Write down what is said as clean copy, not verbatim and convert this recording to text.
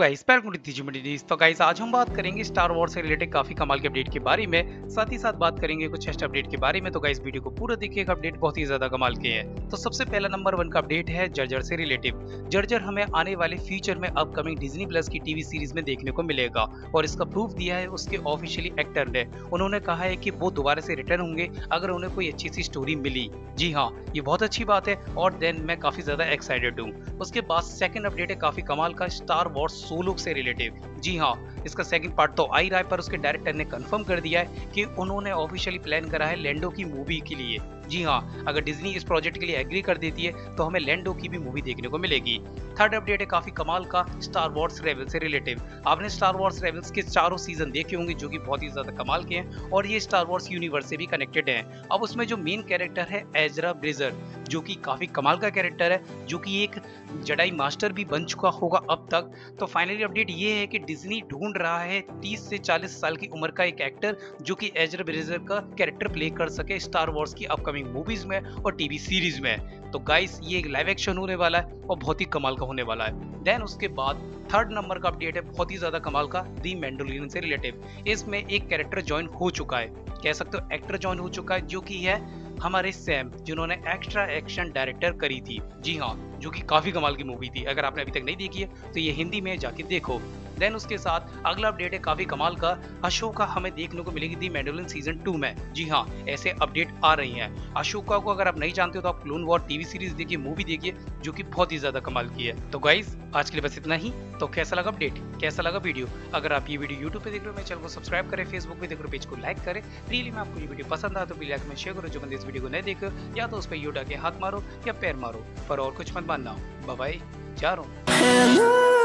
Guys welcome to टीजीमडीज। तो guys आज हम बात करेंगे स्टार वॉर से रिलेटेड काफी कमाल के अपडेट के बारे में, साथ ही साथ बात करेंगे कुछ टेस्ट अपडेट के बारे में। तो गाइस वीडियो को पूरा देखिएगा, अपडेट बहुत ही ज्यादा कमाल के हैं। तो सबसे पहला नंबर 1 का अपडेट है जर्जर से रिलेटिव। जर्जर हमें आने वाले फ्यूचर में अपकमिंग डिज्नी प्लस की टीवी सीरीज में देखने को मिलेगा और इसका प्रूफ दिया है उसके ऑफिशियली एक्टर ने। उन्होंने कहा है कि वो दोबारा से रिटर्न होंगे अगर उन्हें कोई अच्छी सी स्टोरी मिली। जी हाँ, ये बहुत अच्छी बात है और देन मैं काफी ज्यादा एक्साइटेड हूँ। उसके बाद सेकंड अपडेट है काफी कमाल का, स्टार वॉर सोलो से रिलेटिव। जी हाँ, इसका सेकंड पार्ट तो आ ही रहा है, पर उसके डायरेक्टर ने कंफर्म कर दिया है कि उन्होंने ऑफिशियली प्लान करा है लैंडो की मूवी के लिए। जी हाँ, अगर डिज्नी इस प्रोजेक्ट के लिए एग्री कर देती है तो हमें लैंडो की भी मूवी देखने को मिलेगी। थर्ड अपडेट है काफी कमाल का, स्टार वॉर्स रेबल से रिलेटिव। आपने स्टार वॉर्स रेबल्स के चारों सीजन देखे होंगे जो कि बहुत ही ज्यादा कमाल के हैं और ये स्टार वॉर्स यूनिवर्स से भी कनेक्टेड हैं। अब उसमें जो मेन कैरेक्टर है एजरा ब्रेजर, जो कि काफी कमाल का कैरेक्टर है, जो कि एक जेडाई मास्टर भी बन चुका होगा अब तक। तो फाइनली अपडेट ये है कि डिज्नी ढूंढ रहा है 30 से 40 साल की उम्र का एक एक्टर जो कि एजरा ब्रेजर का कैरेक्टर प्ले कर सके स्टार वॉर्स की अपकमिंग मूवीज में और टीवी सीरीज में। तो गाइस ये एक लाइव एक्शन होने वाला है और बहुत ही कमाल का होने वाला है। देन उसके बाद थर्ड नंबर का अपडेट है बहुत ही ज्यादा कमाल का, दी मैंडोलियन से रिलेटिव। इसमें एक कैरेक्टर ज्वाइन हो चुका है, कह सकते हो एक्टर ज्वाइन हो चुका है, जो कि है हमारे सैम, जिन्होंने एक्स्ट्रा एक्शन डायरेक्टर करी थी। जी हाँ, जो कि काफी कमाल की मूवी थी। अगर आपने अभी तक नहीं देखी है तो ये हिंदी में जाके देखो। देन उसके साथ अगला अपडेट है काफी कमाल का, अशोका हमें देखने को मिलेगी दी मैंडोलियन सीजन 2 में। जी हाँ, ऐसे अपडेट आ रही हैं। अशोका को अगर आप नहीं जानते हो तो आप क्लोन वॉर टीवी सीरीज देखिए, मूवी देखिए, जो कि बहुत ही ज्यादा कमाल की है। तो गाइस आज के लिए बस इतना ही। तो कैसा लगा अपडेट, कैसा लगा वीडियो? अगर आप ये वीडियो यूट्यूब पे देख रहे हो, मेरे चैनल को सब्सक्राइब करें, फेसबुक पे देख रहे हो पेज को लाइक करें। रियली में आपको ये वीडियो पसंद आया तो प्लीज लाइक में शेयर करो। जो बंदे इस वीडियो को नहीं देखे या तो उस पर यूटा के हाथ मारो या पैर मारो, पर और कुछ मत मानना। बाय बाय, जा रहा हूँ।